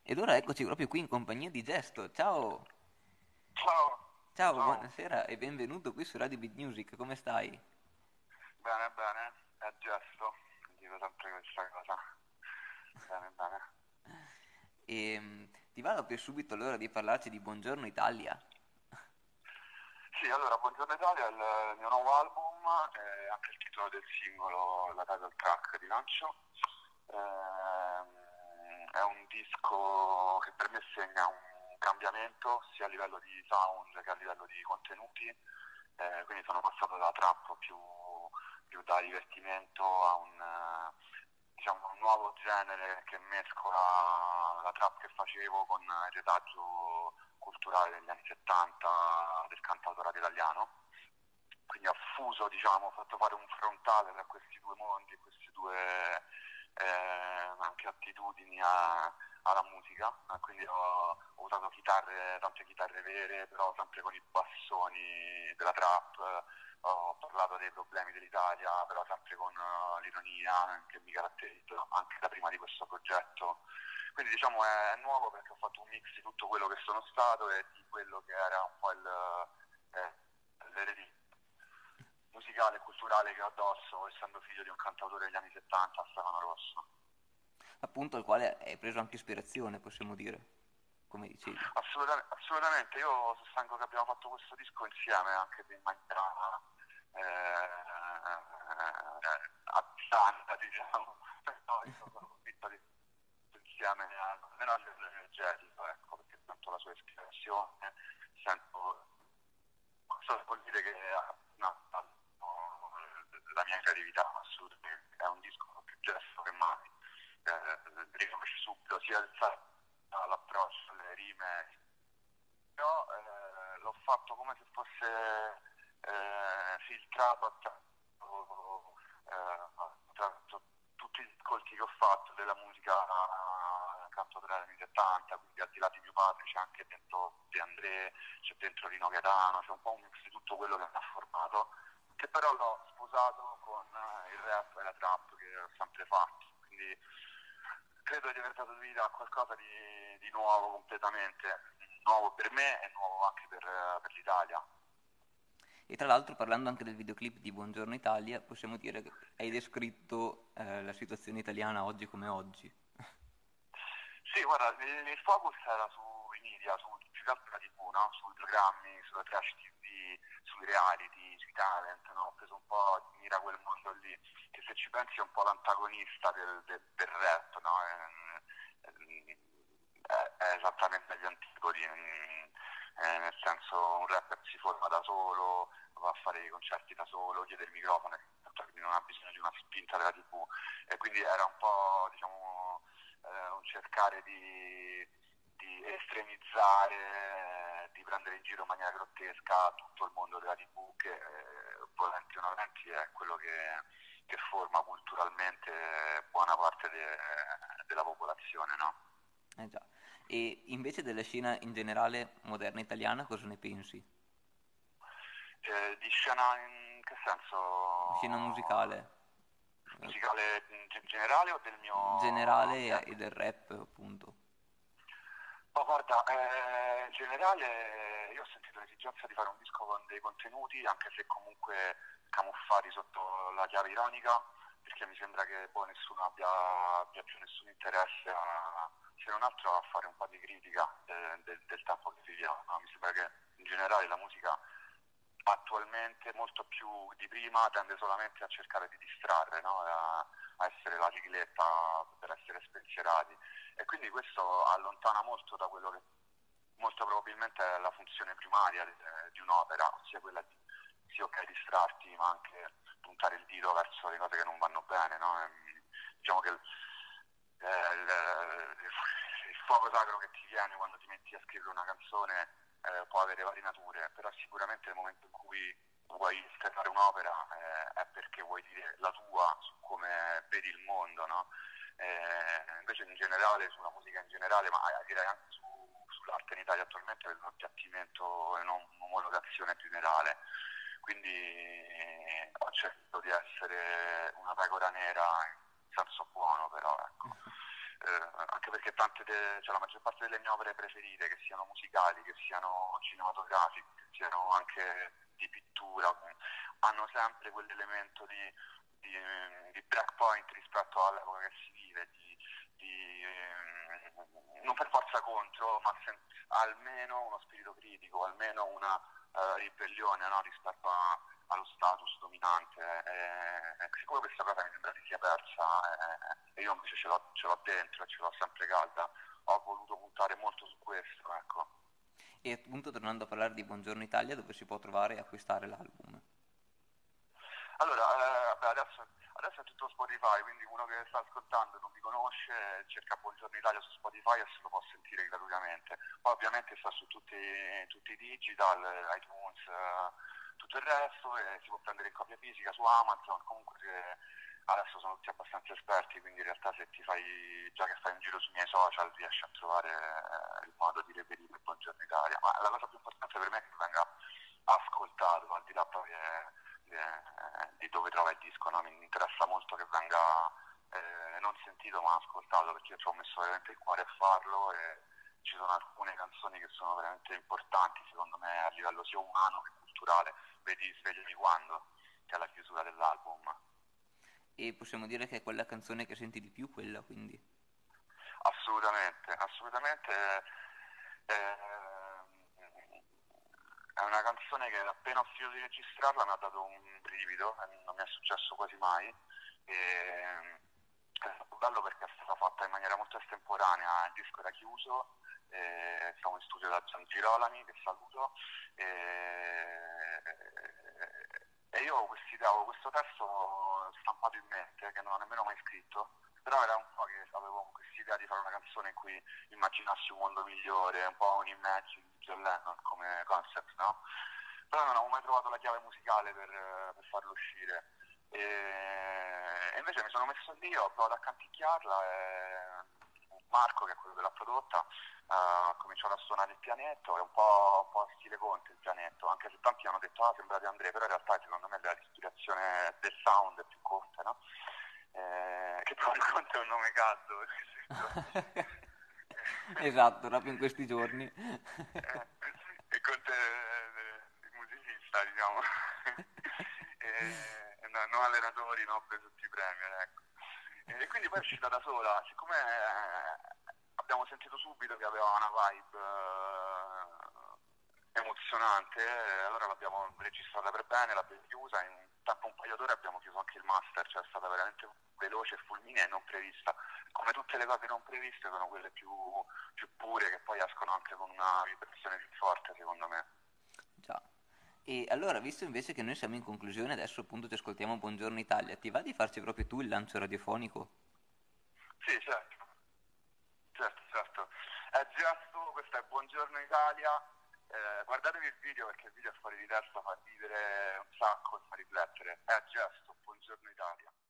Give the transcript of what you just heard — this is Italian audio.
Ed ora eccoci proprio qui in compagnia di Gesto. Ciao, Ciao, ciao, ciao, buonasera e benvenuto qui su Radio Beat Music. Come stai? bene, bene, è gesto, dico sempre questa cosa, bene, bene. Ti va per subito l'ora di parlarci di Buongiorno Italia? Sì, allora, Buongiorno Italia è il mio nuovo album, è anche il titolo del singolo, la title track di lancio. È un disco che per me segna un cambiamento sia a livello di sound che a livello di contenuti. Quindi sono passato da trap più da divertimento a diciamo, un nuovo genere che mescola la trap che facevo con il retaggio culturale degli anni 70 del cantautorato italiano. Quindi ho fuso, diciamo, ho fatto fare un frontale tra questi due mondi, queste due anche attitudini alla musica. Quindi ho usato chitarre, tante chitarre vere, però sempre con i bassoni della trap. Ho parlato dei problemi dell'Italia, però sempre con l'ironia che mi caratterizza anche da prima di questo progetto. Quindi diciamo è nuovo perché ho fatto un mix di tutto quello che sono stato e di quello che era un po' l'eredità musicale e culturale che ho addosso, essendo figlio di un cantautore degli anni 70, Stefano Rosso. Appunto al quale hai preso anche ispirazione, possiamo dire, come dicevi. Assolutamente, io sostengo che abbiamo fatto questo disco insieme anche se in maniera abitanta, diciamo, però io sono convinto di insieme almeno a livello energetico, ecco, perché sento la sua ispirazione, sento questo vuol dire che no, la mia creatività assolutamente è un disco più gesto che mai. Riconosce subito sia l'approccio alle rime, però l'ho fatto come se fosse filtrato attraverso tutti gli ascolti che ho fatto della musica canto tra gli anni 70, quindi al di là di mio padre c'è anche dentro De André, c'è dentro Rino Gaetano, c'è un po' un mix di tutto quello che mi ha formato, che però l'ho sposato con il rap e la trap che ho sempre fatto, quindi credo di aver dato vita a qualcosa di nuovo completamente, nuovo per me e nuovo anche per l'Italia. E tra l'altro parlando anche del videoclip di Buongiorno Italia, possiamo dire che hai descritto la situazione italiana oggi come oggi. Sì, guarda, il focus era sui media, più che altro la TV, no? Sui programmi, sulla trash TV, sui reality, sui talent, no? Ho preso un po' di mira quel mondo lì, che se ci pensi è un po' l'antagonista del rap, no? È esattamente agli antipodi, nel senso un rapper si forma da solo, va a fare i concerti da solo, chiede il microfono, quindi non ha bisogno di una spinta della TV. E quindi era un po', diciamo, un cercare di estremizzare, di prendere in giro in maniera grottesca tutto il mondo della TV che volenti o nolenti è quello che forma culturalmente buona parte della popolazione, no? Eh già. E invece della scena in generale moderna italiana, cosa ne pensi? Di scena in che Scena senso? musicale, Musicale in generale o del mio generale e ambiente? del rap, appunto. Ma guarda, in generale io ho sentito l'esigenza di fare un disco con dei contenuti, anche se comunque camuffati sotto la chiave ironica, perché mi sembra che poi nessuno abbia più nessun interesse se non altro a fare un po' di critica del tempo che viviamo. No? Mi sembra che in generale la musica attualmente, molto più di prima, tende solamente a cercare di distrarre, no? A essere la sigletta per essere spensierati e quindi questo allontana molto da quello che molto probabilmente è la funzione primaria di un'opera, ossia quella di sì ok distrarti ma anche puntare il dito verso le cose che non vanno bene, no? Diciamo che il fuoco sacro che ti viene quando ti metti a scrivere una canzone può avere varie nature, però sicuramente nel momento in cui vuoi esternare un'opera è perché vuoi dire la tua su come vedi il mondo, no? Invece in generale, sulla musica in generale, ma direi anche sull'arte in Italia attualmente è un appiattimento e non un'omologazione generale. Quindi ho cercato di essere una pecora nera in senso buono, però ecco. Anche perché cioè, la maggior parte delle mie opere preferite, che siano musicali, che siano cinematografiche, che siano anche di pittura, hanno sempre quell'elemento di breakpoint rispetto all'epoca che si vive, non per forza contro, ma almeno uno spirito critico, almeno una ribellione, no, rispetto allo status dominante. Siccome questa cosa mi sembra si sia persa, e io invece ce l'ho dentro e ce l'ho sempre calda, ho voluto puntare molto su questo, ecco. E appunto tornando a parlare di Buongiorno Italia, dove si può trovare e acquistare l'album? Allora, adesso è tutto Spotify, quindi uno che sta ascoltando e non mi conosce cerca Buongiorno Italia su Spotify e se lo può sentire gratuitamente. Poi ovviamente sta su tutti i digital, iTunes, tutto il resto, e si può prendere in copia fisica su Amazon. Comunque adesso sono tutti abbastanza esperti, quindi in realtà se già che fai un giro sui miei social riesci a trovare il modo di reperire Buongiorno Italia. Ma la cosa più importante per me è che venga ascoltato, al di là poi di dove trova il disco, no? Mi interessa molto che venga non sentito ma ascoltato, perché io ci ho messo veramente il cuore a farlo e ci sono alcune canzoni che sono veramente importanti secondo me a livello sia umano che culturale. Vedi Svegliami quando, che è la chiusura dell'album. E possiamo dire che è quella canzone che senti di più, quella quindi? Assolutamente, assolutamente. È una canzone che appena ho finito di registrarla mi ha dato un brivido, non mi è successo quasi mai. È stato bello perché è stata fatta in maniera molto estemporanea, il disco era chiuso, siamo in studio da Gian Girolami, che saluto, e io avevo questo testo stampato in mente, che non ho nemmeno mai scritto, però era un po' che avevo questa idea di fare una canzone in cui immaginassi un mondo migliore, un po' un Imagine di John Lennon come concept, no? Però non avevo mai trovato la chiave musicale per farlo uscire. E invece mi sono messo lì, ho provato a canticchiarla e Marco, che è quello che l'ha prodotta, ha cominciato a suonare il pianetto, è un po' stile Conte il pianetto, anche se tanti hanno detto sembra di Andrea, però in realtà secondo me l'ispirazione del sound è più Conte, no? Che proprio Conte è un nome caldo. Esatto, proprio in questi giorni. E Conte il musicista, diciamo. Non allenatori, no, preso tutti i premier, ecco. E quindi poi è uscita da sola, siccome abbiamo sentito subito che aveva una vibe emozionante, allora l'abbiamo registrata per bene, l'abbiamo chiusa, in tempo un paio d'ore abbiamo chiuso anche il master, cioè è stata veramente veloce, fulminea e non prevista. Come tutte le cose non previste sono quelle più pure, che poi escono anche con una vibrazione più forte, secondo me. Già. E allora, visto invece che noi siamo in conclusione, adesso appunto ti ascoltiamo Buongiorno Italia, ti va di farci proprio tu il lancio radiofonico? Sì, certo. È gesto, questo è Buongiorno Italia. Guardatevi il video perché il video è fuori di testa, fa ridere un sacco e fa riflettere. È gesto, Buongiorno Italia.